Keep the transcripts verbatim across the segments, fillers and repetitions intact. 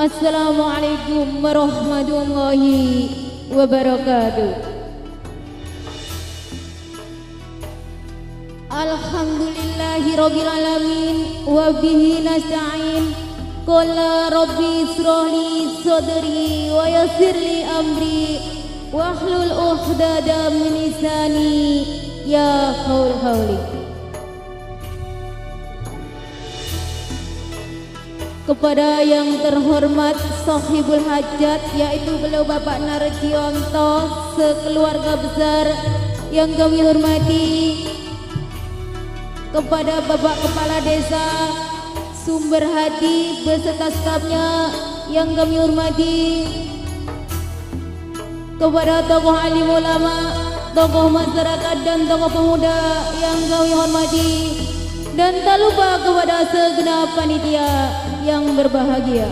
Assalamualaikum warahmatullahi wabarakatuh. Alhamdulillahi rabbil alamin wa bihi nasta'in. Qala rabbi ishrah li sadri wa yassir li amri wahlul 'uqdatam min lisani ya qaul qauli. Kepada yang terhormat sahibul hajat, yaitu beliau Bapak Narjionto sekeluarga besar yang kami hormati, kepada Bapak Kepala Desa Sumber Hati beserta stafnya yang kami hormati, kepada tokoh alim ulama, tokoh masyarakat dan tokoh pemuda yang kami hormati, dan tak lupa kepada segenap panitia yang berbahagia.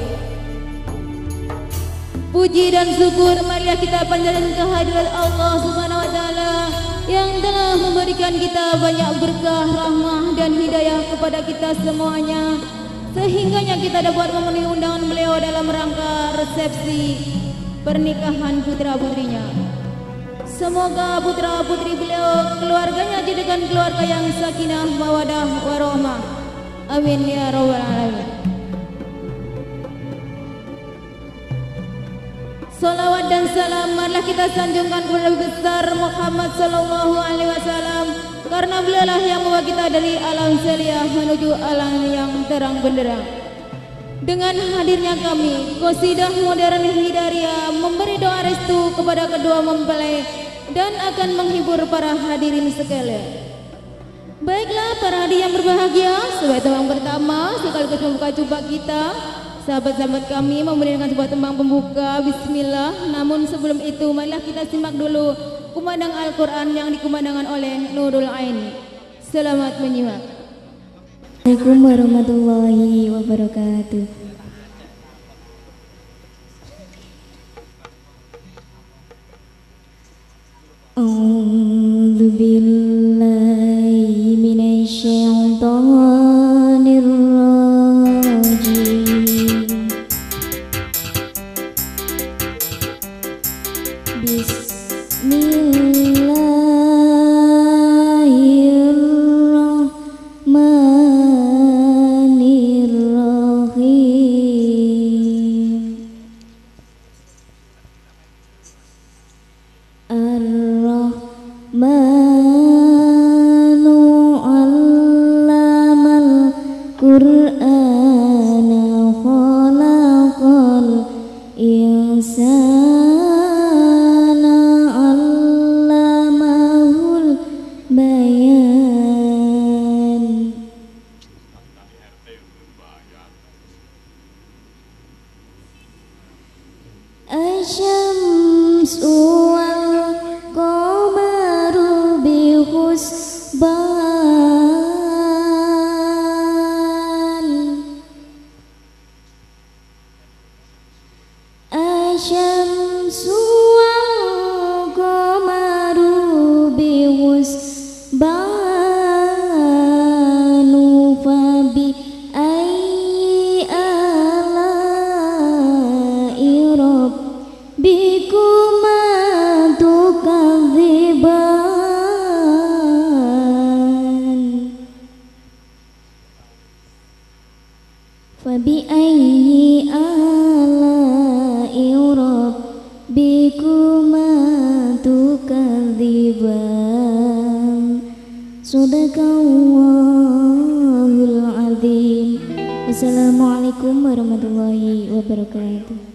Puji dan syukur marilah kita panjatkan kehadirat Allah Subhanahu wa taala yang telah memberikan kita banyak berkah, rahmah dan hidayah kepada kita semuanya, sehingganya kita dapat memenuhi undangan beliau dalam rangka resepsi pernikahan putra putrinya. Semoga putra putri beliau keluarganya jadikan keluarga yang sakinah mawadah warahmah. Amin ya rabbal alamin. Salawat dan salam marilah kita sanjungkan kepada Nabi besar Muhammad sallallahu alaihi wasallam, karena beliaulah yang membawa kita dari alam celia menuju alam yang terang benderang. Dengan hadirnya kami, qasidah modern Hidaria memberi doa restu kepada kedua mempelai dan akan menghibur para hadirin sekalian. Baiklah para hadirin yang berbahagia, sebagai tembang pertama sekaligus membuka jumpa kita, sahabat-sahabat kami memberikan sebuah tembang pembuka, bismillah. Namun sebelum itu marilah kita simak dulu kumandang Al-Quran yang dikumandangkan oleh Nurul Aini. Selamat menyimak. Assalamualaikum warahmatullahi wabarakatuh. A'udzu billahi minasyaitonir rajim. Bismillahirrahmanirrahim. Ar-Rahmanu 'allamal Qur'ana khalaqal insana 'allamahul bayan. Asyamsu wal qamaru bihusban. Asyamsu wal qamaru bihusban. Fabi ayyi ala'i rabbikuma tukadziban. Fabi ayyi ala'i rabbikuma tukadziban. Shadaqallahul adzim. Wassalamualaikum warahmatullahi wabarakatuh.